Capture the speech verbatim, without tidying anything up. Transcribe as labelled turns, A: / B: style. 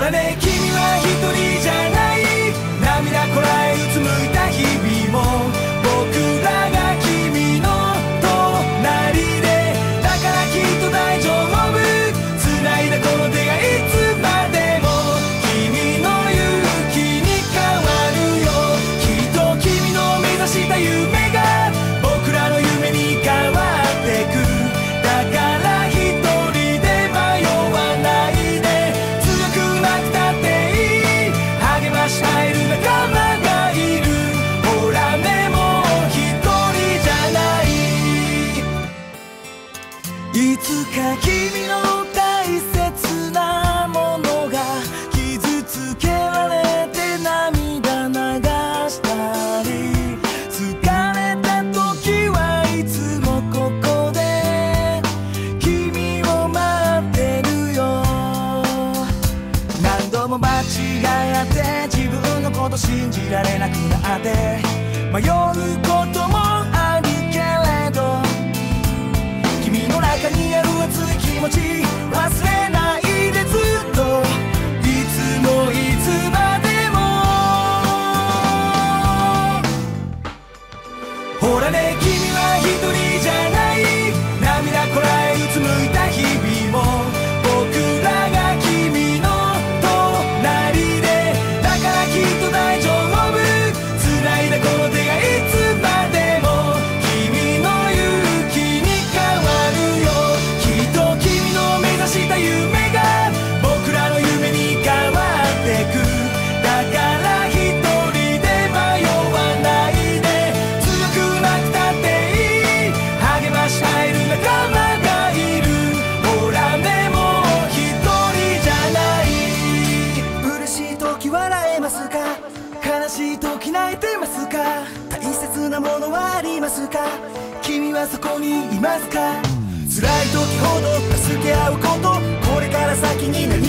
A: らね君は一人じゃない、涙こらえうつむいた日々も僕らが君の隣で、だからきっと大丈夫、繋いだこの手がいつまでも君の勇気に変わるよ。きっと君の目指した夢が僕らの夢に変わってく。だから一人で迷わないで、強くなくたっていい、励まし合える仲間がいる。ほらねもう一人じゃない。いつか君の大切なものが傷つけられて涙流したり、疲れた時はいつもここで君を待ってるよ。何度も間違いあって自分のこと信じられなくなって迷うこともあるけれど、君の中にある熱い気持ち忘れないで、ずっといつもいつまでも。ほらね君は一人じゃない、涙こらえうつむいた日々も僕らが君の隣で、だからきっと大丈夫、繋いだこの手がいつまでも君の勇気に変わるよ。きっと君の目指した夢が僕らの夢に変わってく。だから一人で迷わないで、強くなくたっていい、励まし合える仲間がいる。ほらねもう一人じゃない。嬉しい時笑えますか、悲しい時泣いてますか、大切なものはありますか、君はそこにいますか。辛い時ほど助け合うこと、これから先に何